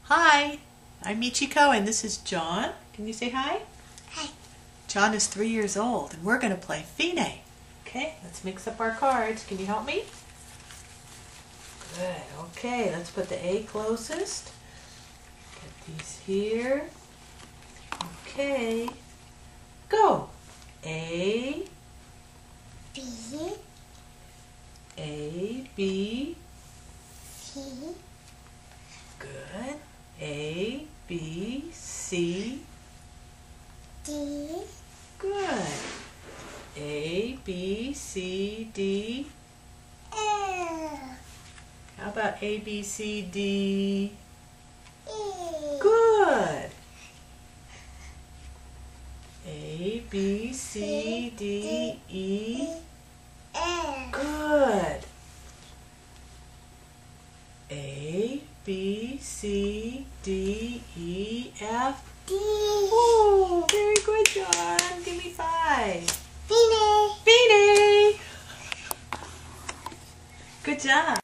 Hi, I'm Michiko and this is John. Can you say hi? Hi. John is 3 years old and we're going to play Fine. Okay, let's mix up our cards. Can you help me? Good. Okay, let's put the A closest. Get these here. Okay. Go. A. B. A, B. C. Good. A, B, C. D. Good. A, B, C, D. L. How about A, B, C, D? E. Good. A, B, C, D, E. F. Good. A, B, C, D, E, F. D. Oh, very good, John. Give me 5. Fine. Fine. Good job.